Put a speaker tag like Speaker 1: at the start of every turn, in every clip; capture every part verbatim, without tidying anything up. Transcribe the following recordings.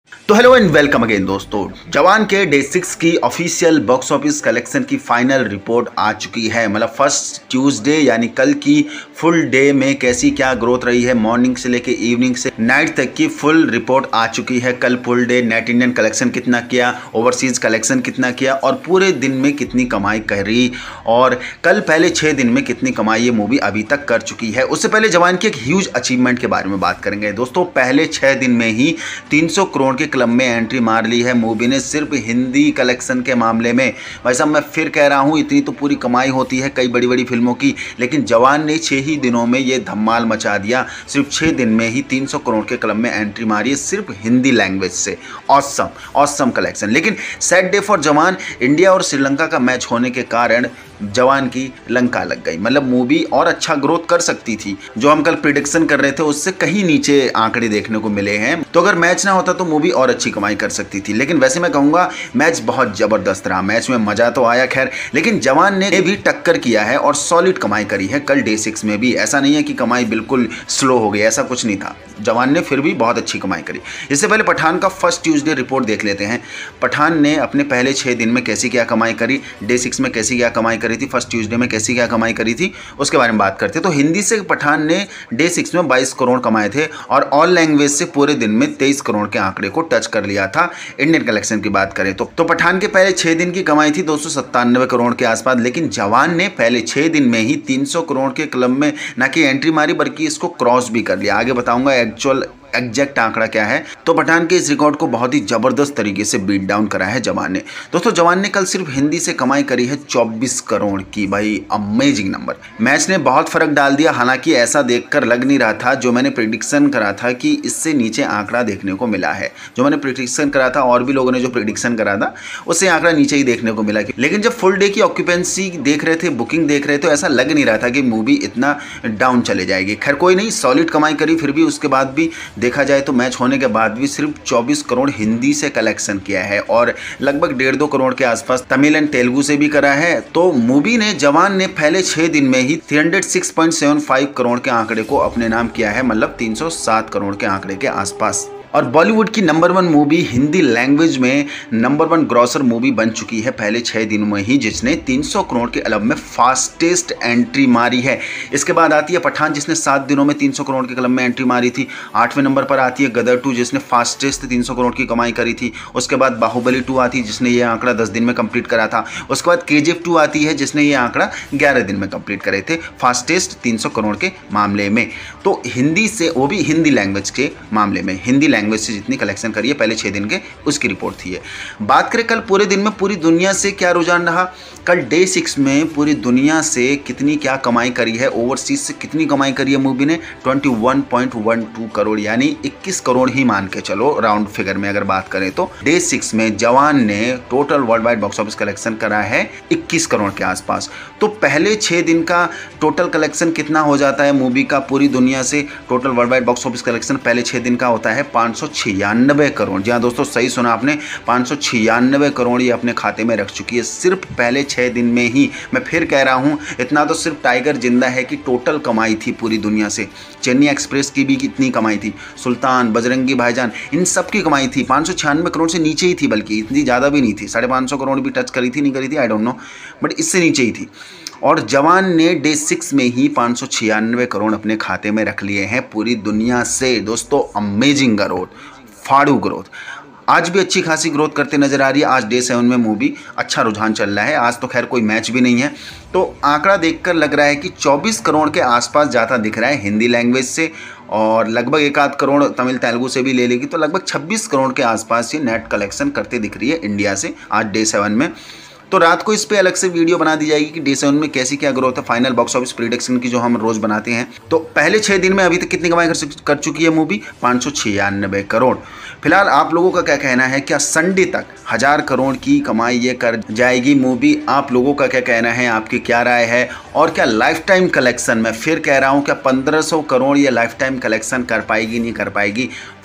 Speaker 1: तो hello and welcome again दोस्तों। जवान के डे सिक्स की ऑफिशियल बॉक्स ऑफिस कलेक्शन की फाइनल रिपोर्ट आ चुकी है। मतलब फर्स्ट ट्यूसडे यानी कल की फुल डे में कैसी क्या ग्रोथ रही है, मॉर्निंग से लेके इवनिंग से नाइट तक की फुल रिपोर्ट आ चुकी है। कल full day net Indian collection कितना किया, ओवरसीज कलेक्शन कितना किया और पूरे दिन में कितनी कमाई करी और कल पहले छः दिन में कितनी कमाई ये मूवी अभी तक कर चुकी है। उससे पहले जवान की एक ह्यूज अचीवमेंट के बारे में बात करेंगे दोस्तों। पहले छः दिन में ही तीन सौ करोड़ के क्लब में एंट्री मार ली है मूवी ने, सिर्फ हिंदी कलेक्शन के मामले में। भाई साहब मैं फिर कह रहा हूँ, इतनी तो पूरी कमाई होती है कई बड़ी बड़ी फिल्मों की, लेकिन जवान ने छः ही दिनों में ये धमाल मचा दिया। सिर्फ छः दिन में ही तीन सौ करोड़ के क्लब में एंट्री मारी है सिर्फ हिंदी लैंग्वेज से। Awesome awesome collection. लेकिन sad day for Jawan, India और श्रीलंका का मैच होने के कारण जवान की लंका लग गई। मतलब मूवी और अच्छा ग्रोथ कर सकती थी, जो हम कल प्रिडिक्शन कर रहे थे उससे कहीं नीचे आंकड़े देखने को मिले हैं। तो अगर मैच ना होता तो मूवी और अच्छी कमाई कर सकती थी। लेकिन वैसे मैं कहूँगा मैच बहुत ज़बरदस्त रहा, मैच में मज़ा तो आया खैर, लेकिन जवान ने भी टक्कर किया है और सॉलिड कमाई करी है कल डे सिक्स में भी। ऐसा नहीं है कि कमाई बिल्कुल स्लो हो गई, ऐसा कुछ नहीं था। जवान ने फिर भी बहुत अच्छी कमाई करी। इससे पहले पठान का फर्स्ट ट्यूसडे रिपोर्ट देख लेते हैं। पठान ने अपने पहले छः दिन में कैसी क्या कमाई करी, डे सिक्स में कैसी क्या कमाई करी थी, फर्स्ट ट्यूसडे में कैसी क्या कमाई करी थी, उसके बारे में बात करते हैं। तो हिंदी से पठान ने डे सिक्स में बाईस करोड़ कमाए थे और ऑल लैंग्वेज से पूरे दिन में तेईस करोड़ के आंकड़े को टच कर लिया था। इंडियन कलेक्शन की बात करें तो, तो पठान के पहले छः दिन की कमाई थी दो सौ सत्तानवे करोड़ के आसपास, लेकिन जवान ने पहले छः दिन में ही तीन सौ करोड़ के क्लब में न कि एंट्री मारी बल्कि इसको क्रॉस भी कर लिया। आगे बताऊंगा एक्चुअल एग्जैक्ट आंकड़ा क्या है। तो पठान के इस रिकॉर्ड को बहुत ही जबरदस्त तरीके से बीट डाउन करा है जवान ने। दोस्तों जवान ने कल सिर्फ हिंदी से कमाई करी है चौबीस करोड़ की। भाई अमेजिंग नंबर। मैच ने बहुत फर्क डाल दिया, हालांकि ऐसा देखकर लग नहीं रहा था। जो मैंने प्रिडिक्शन करा था कि इससे नीचे आंकड़ा देखने को मिला है, जो मैंने प्रिडिक्शन करा था और भी लोगों ने जो प्रिडिक्शन करा था उससे आंकड़ा नीचे ही देखने को मिला। लेकिन जब फुल डे की ऑक्यूपेंसी देख रहे थे, बुकिंग देख रहे थे, तो ऐसा लग नहीं रहा था कि मूवी इतना डाउन चले जाएगी। खैर कोई नहीं, सॉलिड कमाई करी। फिर भी उसके बाद भी देखा जाए तो मैच होने के बाद भी सिर्फ चौबीस करोड़ हिंदी से कलेक्शन किया है और लगभग डेढ़ दो करोड़ के आसपास तमिल एंड तेलुगु से भी करा है। तो मूवी ने जवान ने पहले छह दिन में ही तीन सौ छह पॉइंट सात पाँच करोड़ के आंकड़े को अपने नाम किया है, मतलब तीन सौ सात करोड़ के आंकड़े के आसपास। और बॉलीवुड की number one movie Hindi language में नंबर वन ग्रॉसर मूवी बन चुकी है पहले छः दिनों में ही, जिसने तीन सौ करोड़ के क्लब में फास्टेस्ट एंट्री मारी है। इसके बाद आती है पठान, जिसने सात दिनों में तीन सौ करोड़ के क्लब में एंट्री मारी थी। आठवें नंबर पर आती है गदर टू, जिसने फास्टेस्ट तीन सौ करोड़ की कमाई करी थी। उसके बाद बाहुबली टू आती है, जिसने ये आंकड़ा दस दिन में कंप्लीट करा था। उसके बाद के जी एफ टू आती है, जिसने ये आंकड़ा ग्यारह दिन में कंप्लीट करे थे, फास्टेस्ट तीन सौ करोड़ के मामले में। तो हिंदी से, वो भी हिंदी लैंग्वेज के मामले में, हिंदी लैंग्वेज से जितनी कलेक्शन करी है पहले छः दिन के, उसकी रिपोर्ट थी ये। बात करें कल पूरे दिन में पूरी दुनिया से क्या रुझान रहा, कल डे सिक्स में पूरी दुनिया से कितनी क्या कमाई करी है, ओवरसीज से कितनी कमाई करी है मूवी ने, इक्कीस पॉइंट बारह करोड़, यानी इक्कीस करोड़ ही मान के चलो राउंड फिगर में अगर बात करें तो। डे सिक्स में जवान ने total world wide box office collection करा है इक्कीस करोड़ के आसपास। तो पहले छः दिन का टोटल कलेक्शन कितना हो जाता है मूवी का पूरी दुनिया से, total world wide box office collection पहले छः दिन का होता है पाँच सौ छियानवे करोड़। जी हाँ दोस्तों, सही सुना आपने, पाँच सौ छियानवे करोड़ ये अपने खाते में रख चुकी है सिर्फ पहले छः दिन में ही। मैं फिर कह रहा हूँ, इतना तो सिर्फ टाइगर जिंदा है कि टोटल कमाई थी पूरी दुनिया से। चेन्नई एक्सप्रेस की भी कितनी कमाई थी, सुल्तान, बजरंगी भाईजान, इन सब की कमाई थी पाँच सौ छियानवे करोड़ से नीचे ही थी, बल्कि इतनी ज़्यादा भी नहीं थी। साढ़े पाँच सौ करोड़ भी टच करी थी नहीं करी थी आई डोंट नो, बट इससे नीचे ही थी। और जवान ने डे सिक्स में ही पाँच सौ छियानवे करोड़ अपने खाते में रख लिए हैं पूरी दुनिया से। दोस्तों अमेजिंग ग्रोथ, फाड़ू ग्रोथ। आज भी अच्छी खासी ग्रोथ करते नजर आ रही है। आज डे सेवन में मूवी अच्छा रुझान चल रहा है। आज तो खैर कोई मैच भी नहीं है, तो आंकड़ा देखकर लग रहा है कि चौबीस करोड़ के आसपास ज़्यादा दिख रहा है हिंदी लैंग्वेज से, और लगभग एक आध करोड़ तमिल तेलुगु से भी ले लेगी तो लगभग छब्बीस करोड़ के आसपास ये नेट कलेक्शन करते दिख रही है इंडिया से आज डे सेवन में। तो रात को इस पे अलग से वीडियो बना दी जाएगी कि डे सेवन में कैसी क्या ग्रोथ है, फाइनल बॉक्स ऑफिस प्रिडिक्शन की जो हम रोज बनाते हैं। तो पहले छः दिन में अभी तक कितनी कमाई कर, कर चुकी है मूवी, पाँच सौ छियानवे करोड़। फिलहाल आप लोगों का क्या कहना है, क्या संडे तक हजार करोड़ की कमाई ये कर जाएगी मूवी? आप लोगों का क्या कहना है, आपकी क्या राय है? और क्या लाइफ टाइम कलेक्शन, मैं फिर कह रहा हूँ, क्या पंद्रह सौ करोड़ ये लाइफ टाइम कलेक्शन कर पाएगी नहीं कर पाएगी?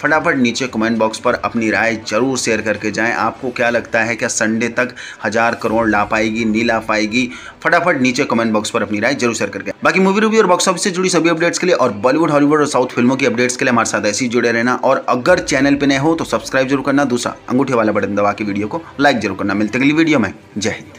Speaker 1: फटाफट नीचे कमेंट बॉक्स पर अपनी राय जरूर शेयर करके जाएं। आपको क्या लगता है, क्या संडे तक हजार करोड़ ला पाएगी, नहीं ला पाएगी? फटाफट नीचे कमेंट बॉक्स पर अपनी राय जरूर शेयर करके। बाकी मूवी रिव्यू और बॉक्स ऑफिस से जुड़ी सभी अपडेट्स के लिए और बॉलीवुड, हॉलीवुड और साउथ फिल्मों की अपडेट्स के लिए हमारे साथ ऐसे ही जुड़े रहना। और अगर चैनल पे नए हो तो सब्सक्राइब जरूर करना, दूसरा अंगूठे वाला बटन दबा के वीडियो को लाइक जरूर करना। मिलते हैं अगली वीडियो में। जय हिंद।